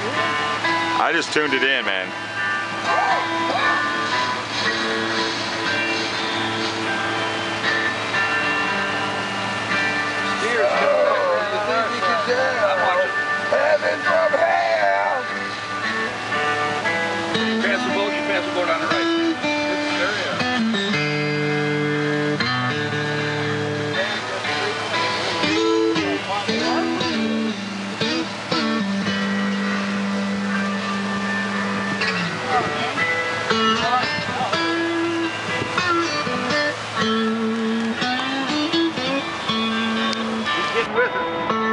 I just tuned it in, man. Heaven from hell. Pass the boat on the right. There you are. He's getting with it.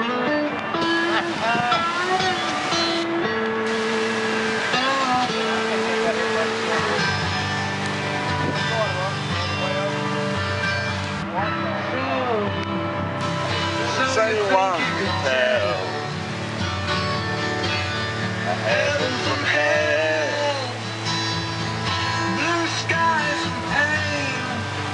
Anyone can tell a heaven from hell. Blue skies and pain.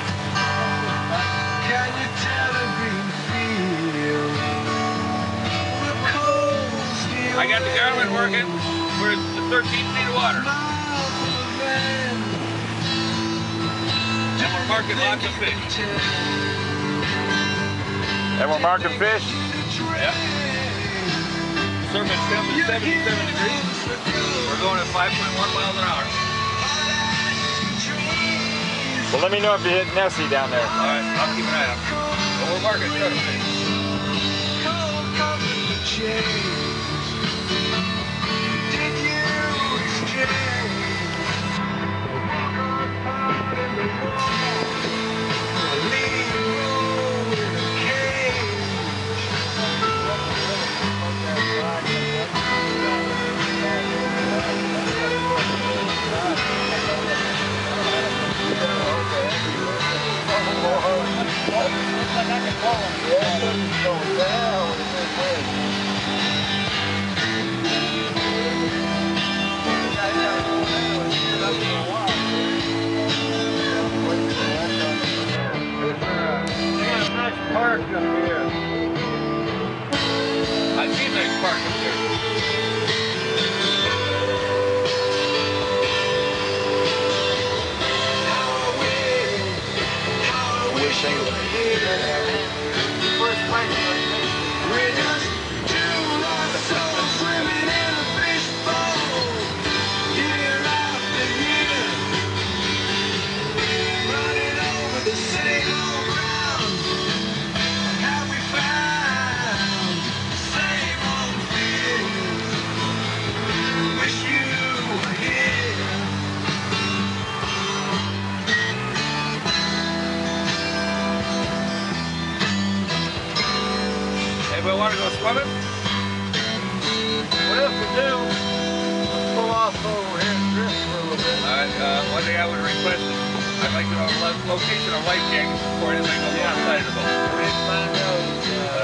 Can you tell a green field? The cold steel I got the Garmin working. We're at 13 feet of water. And we're marking lots of fish. And we're marking fish? Yeah. Surface temp is 77 degrees. We're going at 5.1 miles an hour. Well, let me know if you hit Nessie down there. All right, I'll keep an eye out. But we're marking shutterfish. Did you exchange? Walk on hard in the wall. Leave you in a cage. Park up here. I see a nice park up there. How I wish you were here. We're just two lost souls swimming in a fishbowl, year after year, running over the same old ground. Have we found the same old fears? Wish you were here. Anybody want to go swimming? Well, if we do, let's pull off over here and drift for a little bit. All right, one thing I would request is I'd like to know the location of life jackets before anything goes outside of the boat. We didn't find those.